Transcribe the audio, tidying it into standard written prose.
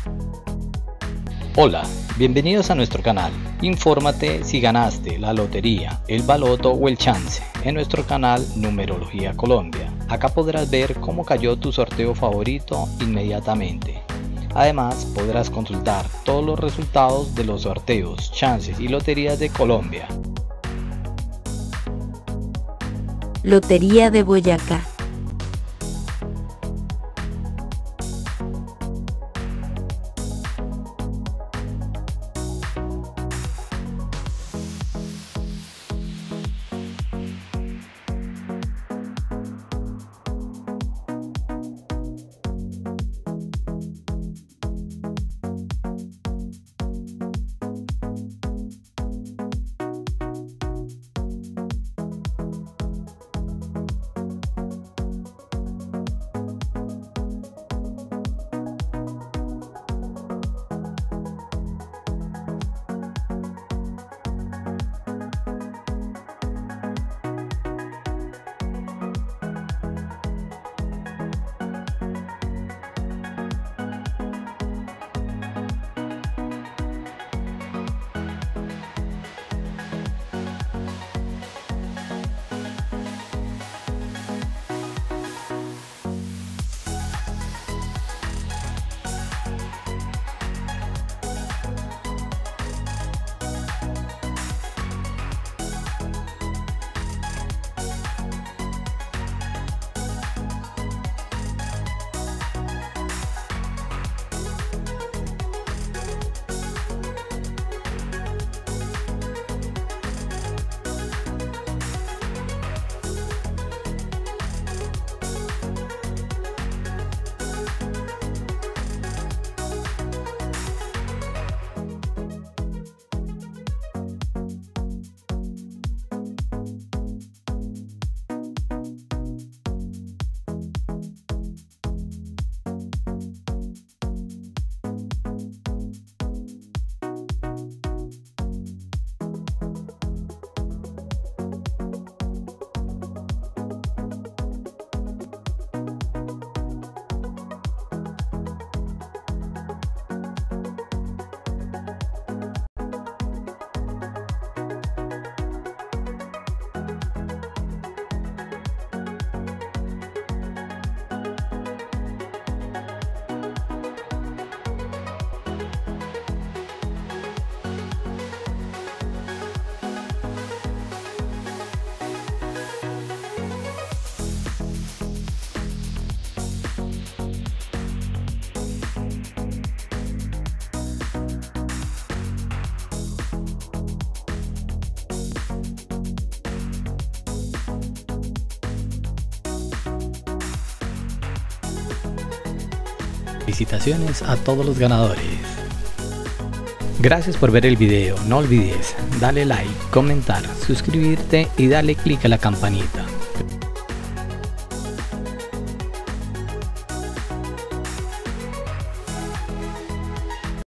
Hola, bienvenidos a nuestro canal. Infórmate si ganaste la lotería, el baloto o el chance en nuestro canal Numerología Colombia. Acá podrás ver cómo cayó tu sorteo favorito inmediatamente. Además, podrás consultar todos los resultados de los sorteos, chances y loterías de Colombia. Lotería de Boyacá. Felicitaciones a todos los ganadores. Gracias por ver el video. No olvides darle like, comentar, suscribirte y darle click a la campanita.